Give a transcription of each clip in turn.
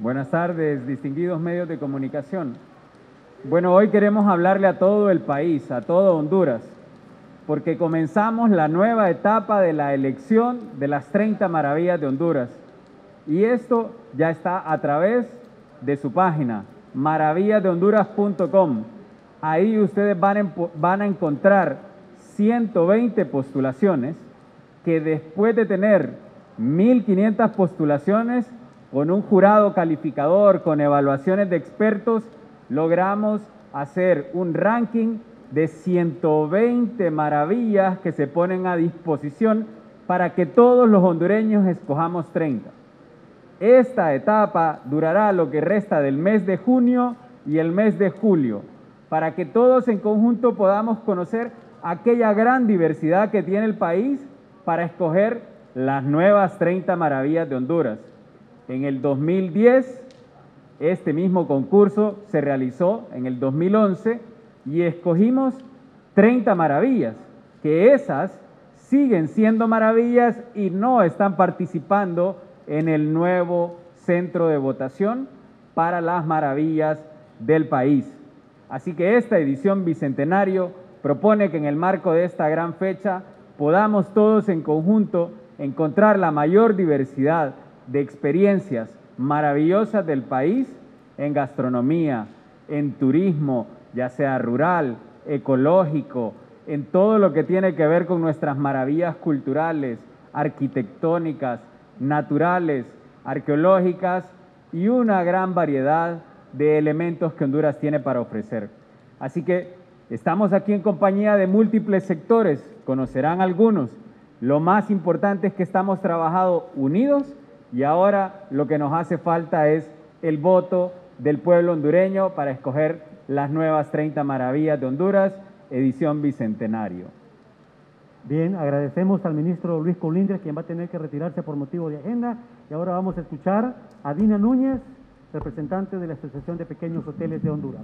Buenas tardes, distinguidos medios de comunicación. Bueno, hoy queremos hablarle a todo el país, a todo Honduras, porque comenzamos la nueva etapa de la elección de las 30 maravillas de Honduras. Y esto ya está a través de su página, maravillasdehonduras.com. Ahí ustedes van a encontrar 120 postulaciones que después de tener 1.500 postulaciones, con un jurado calificador, con evaluaciones de expertos, logramos hacer un ranking de 120 maravillas que se ponen a disposición para que todos los hondureños escojamos 30. Esta etapa durará lo que resta del mes de junio y el mes de julio, para que todos en conjunto podamos conocer aquella gran diversidad que tiene el país para escoger las nuevas 30 maravillas de Honduras. En el 2010, este mismo concurso se realizó en el 2011 y escogimos 30 maravillas, que esas siguen siendo maravillas y no están participando en el nuevo centro de votación para las maravillas del país. Así que esta edición bicentenario propone que en el marco de esta gran fecha podamos todos en conjunto encontrar la mayor diversidad de experiencias maravillosas del país en gastronomía, en turismo, ya sea rural, ecológico, en todo lo que tiene que ver con nuestras maravillas culturales, arquitectónicas, naturales, arqueológicas y una gran variedad de elementos que Honduras tiene para ofrecer. Así que estamos aquí en compañía de múltiples sectores, conocerán algunos. Lo más importante es que estamos trabajando unidos y ahora lo que nos hace falta es el voto del pueblo hondureño para escoger las nuevas 30 maravillas de Honduras, edición bicentenario. Bien, agradecemos al ministro Luis Colindres, quien va a tener que retirarse por motivo de agenda. Y ahora vamos a escuchar a Dina Núñez, representante de la Asociación de Pequeños Hoteles de Honduras.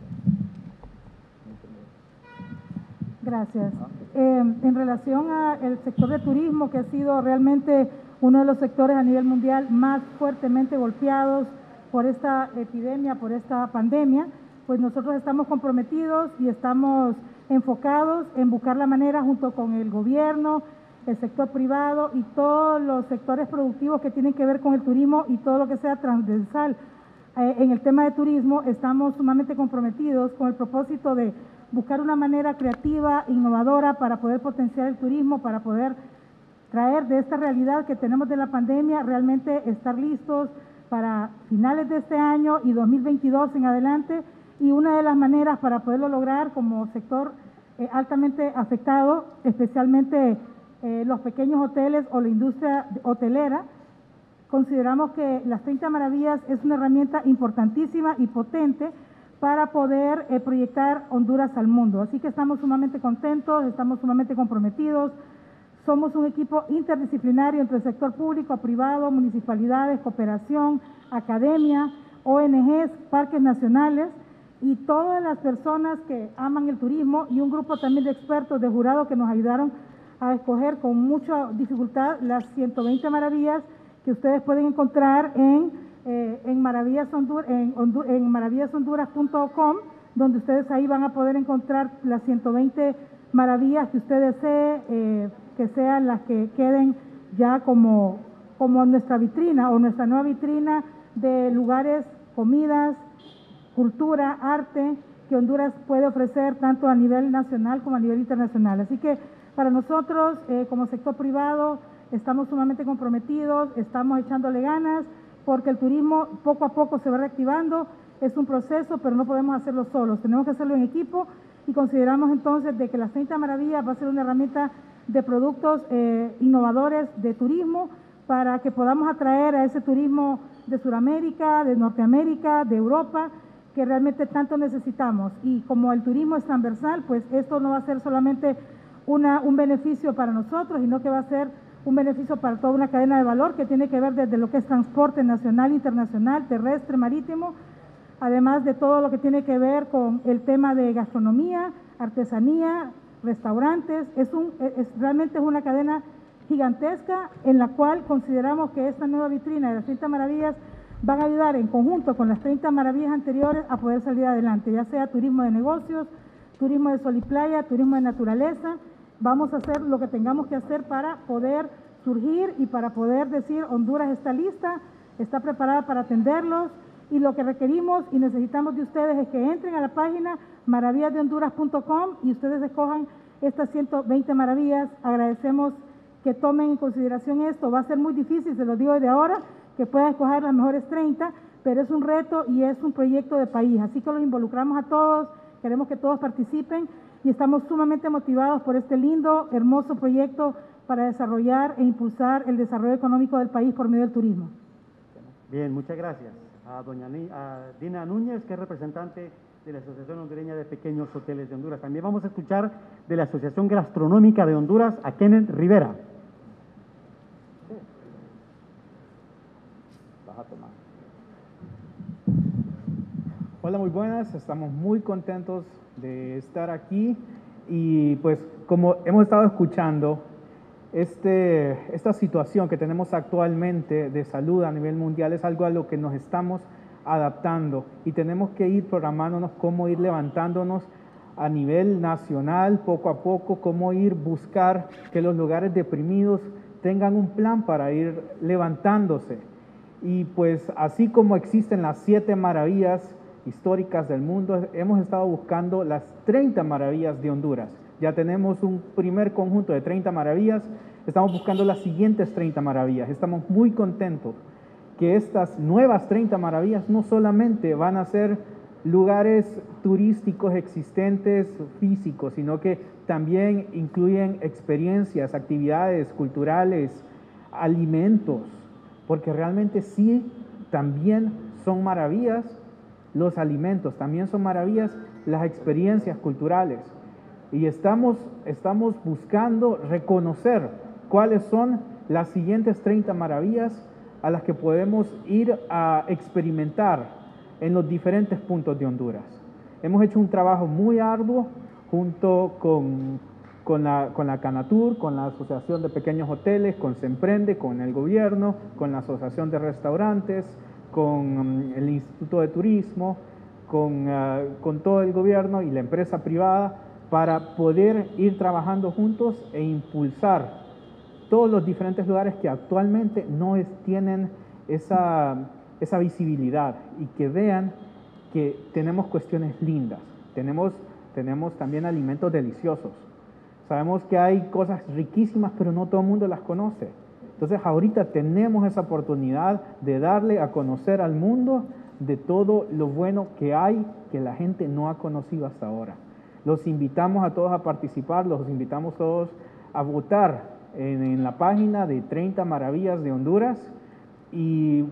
Gracias. En relación al sector de turismo, que ha sido realmente uno de los sectores a nivel mundial más fuertemente golpeados por esta epidemia, por esta pandemia, pues nosotros estamos comprometidos y estamos enfocados en buscar la manera, junto con el gobierno, el sector privado y todos los sectores productivos que tienen que ver con el turismo y todo lo que sea transversal. En el tema de turismo estamos sumamente comprometidos con el propósito de buscar una manera creativa, innovadora para poder potenciar el turismo, para poder traer de esta realidad que tenemos de la pandemia, realmente estar listos para finales de este año y 2022 en adelante. Y una de las maneras para poderlo lograr como sector altamente afectado, especialmente los pequeños hoteles o la industria hotelera, consideramos que las 30 maravillas es una herramienta importantísima y potente para poder proyectar Honduras al mundo. Así que estamos sumamente contentos, estamos sumamente comprometidos. Somos un equipo interdisciplinario entre el sector público, privado, municipalidades, cooperación, academia, ONGs, parques nacionales y todas las personas que aman el turismo y un grupo también de expertos de jurado que nos ayudaron a escoger con mucha dificultad las 120 maravillas que ustedes pueden encontrar en maravillashonduras.com, donde ustedes ahí van a poder encontrar las 120 maravillas que usted desee, que sean las que queden ya como nuestra vitrina o nuestra nueva vitrina de lugares, comidas, cultura, arte que Honduras puede ofrecer tanto a nivel nacional como a nivel internacional. Así que para nosotros, como sector privado, estamos sumamente comprometidos, estamos echándole ganas, porque el turismo poco a poco se va reactivando, es un proceso, pero no podemos hacerlo solos, tenemos que hacerlo en equipo y consideramos entonces de que las 30 maravillas va a ser una herramienta de productos innovadores de turismo para que podamos atraer a ese turismo de Sudamérica, de Norteamérica, de Europa, que realmente tanto necesitamos. Y como el turismo es transversal, pues esto no va a ser solamente un beneficio para nosotros, sino que va a ser un beneficio para toda una cadena de valor que tiene que ver desde lo que es transporte nacional, internacional, terrestre, marítimo, además de todo lo que tiene que ver con el tema de gastronomía, artesanía, restaurantes. Realmente es una cadena gigantesca en la cual consideramos que esta nueva vitrina de las 30 maravillas van a ayudar en conjunto con las 30 maravillas anteriores a poder salir adelante, ya sea turismo de negocios, turismo de sol y playa, turismo de naturaleza. Vamos a hacer lo que tengamos que hacer para poder surgir y para poder decir Honduras está lista, está preparada para atenderlos, y lo que requerimos y necesitamos de ustedes es que entren a la página maravillasdehonduras.com y ustedes escojan estas 120 maravillas. Agradecemos que tomen en consideración esto. Va a ser muy difícil, se lo digo desde ahora, que puedan escoger las mejores 30, pero es un reto y es un proyecto de país. Así que los involucramos a todos, queremos que todos participen y estamos sumamente motivados por este lindo, hermoso proyecto para desarrollar e impulsar el desarrollo económico del país por medio del turismo. Bien, muchas gracias a Dina Núñez, que es representante de la Asociación Hondureña de Pequeños Hoteles de Honduras. También vamos a escuchar de la Asociación Gastronómica de Honduras a Kenneth Rivera. Hola, muy buenas, estamos muy contentos de estar aquí y pues como hemos estado escuchando, esta situación que tenemos actualmente de salud a nivel mundial es algo a lo que nos estamos adaptando y tenemos que ir programándonos cómo ir levantándonos a nivel nacional poco a poco, cómo ir buscar que los lugares deprimidos tengan un plan para ir levantándose. Y pues así como existen las 7 maravillas históricas del mundo, hemos estado buscando las 30 maravillas de Honduras. Ya tenemos un primer conjunto de 30 maravillas, estamos buscando las siguientes 30 maravillas. Estamos muy contentos que estas nuevas 30 maravillas no solamente van a ser lugares turísticos existentes físicos, sino que también incluyen experiencias, actividades culturales, alimentos, porque realmente sí, también son maravillas los alimentos, también son maravillas las experiencias culturales. Y estamos buscando reconocer cuáles son las siguientes 30 maravillas a las que podemos ir a experimentar en los diferentes puntos de Honduras. Hemos hecho un trabajo muy arduo junto con la Canatur, con la Asociación de Pequeños Hoteles, con Semprende, con el gobierno, con la Asociación de Restaurantes, con el Instituto de Turismo, con todo el gobierno y la empresa privada para poder ir trabajando juntos e impulsar todos los diferentes lugares que actualmente no tienen esa visibilidad y que vean que tenemos cuestiones lindas, tenemos también alimentos deliciosos. Sabemos que hay cosas riquísimas, pero no todo el mundo las conoce. Entonces ahorita tenemos esa oportunidad de darle a conocer al mundo de todo lo bueno que hay, que la gente no ha conocido hasta ahora. Los invitamos a todos a participar, los invitamos todos a votar en la página de 30 Maravillas de Honduras y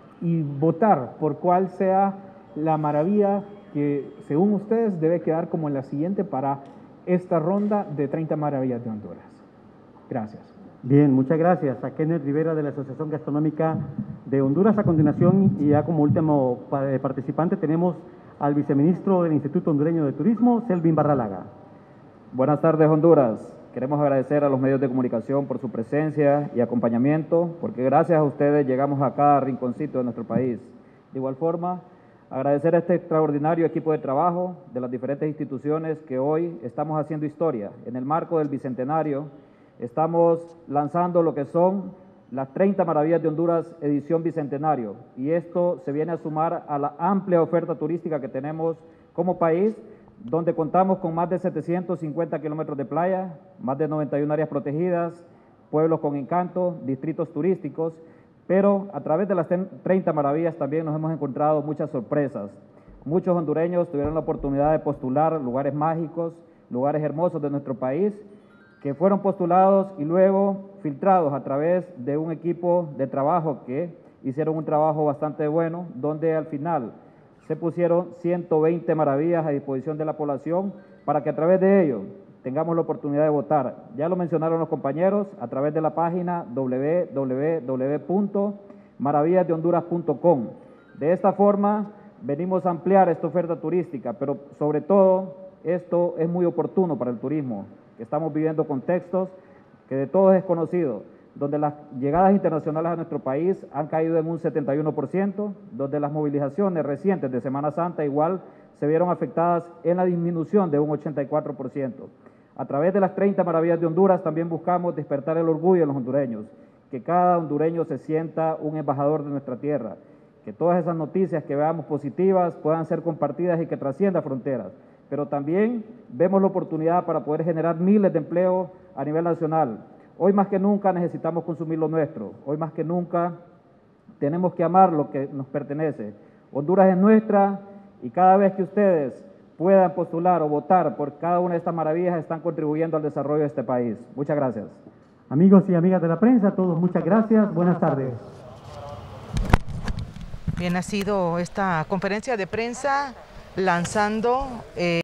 votar por cuál sea la maravilla que, según ustedes, debe quedar como la siguiente para esta ronda de 30 Maravillas de Honduras. Gracias. Bien, muchas gracias a Kenneth Rivera de la Asociación Gastronómica de Honduras. A continuación, y ya como último participante, tenemos al viceministro del Instituto Hondureño de Turismo, Selvin Barralaga. Buenas tardes, Honduras. Queremos agradecer a los medios de comunicación por su presencia y acompañamiento, porque gracias a ustedes llegamos a cada rinconcito de nuestro país. De igual forma, agradecer a este extraordinario equipo de trabajo de las diferentes instituciones que hoy estamos haciendo historia. En el marco del Bicentenario, estamos lanzando lo que son las 30 Maravillas de Honduras edición Bicentenario, y esto se viene a sumar a la amplia oferta turística que tenemos como país, donde contamos con más de 750 kilómetros de playa, más de 91 áreas protegidas, pueblos con encanto, distritos turísticos, pero a través de las 30 maravillas también nos hemos encontrado muchas sorpresas. Muchos hondureños tuvieron la oportunidad de postular lugares mágicos, lugares hermosos de nuestro país, que fueron postulados y luego filtrados a través de un equipo de trabajo que hicieron un trabajo bastante bueno, donde al final se pusieron 120 maravillas a disposición de la población para que a través de ello tengamos la oportunidad de votar. Ya lo mencionaron los compañeros, a través de la página www.maravillasdehonduras.com. De esta forma venimos a ampliar esta oferta turística, pero sobre todo esto es muy oportuno para el turismo. Estamos viviendo contextos que de todos es conocido. donde las llegadas internacionales a nuestro país han caído en un 71%, donde las movilizaciones recientes de Semana Santa igual se vieron afectadas en la disminución de un 84%. A través de las 30 maravillas de Honduras también buscamos despertar el orgullo de los hondureños, que cada hondureño se sienta un embajador de nuestra tierra, que todas esas noticias que veamos positivas puedan ser compartidas y que trasciendan fronteras. Pero también vemos la oportunidad para poder generar miles de empleos a nivel nacional. Hoy más que nunca necesitamos consumir lo nuestro, hoy más que nunca tenemos que amar lo que nos pertenece. Honduras es nuestra y cada vez que ustedes puedan postular o votar por cada una de estas maravillas están contribuyendo al desarrollo de este país. Muchas gracias. Amigos y amigas de la prensa, todos muchas gracias. Buenas tardes. Bien, ha sido esta conferencia de prensa lanzando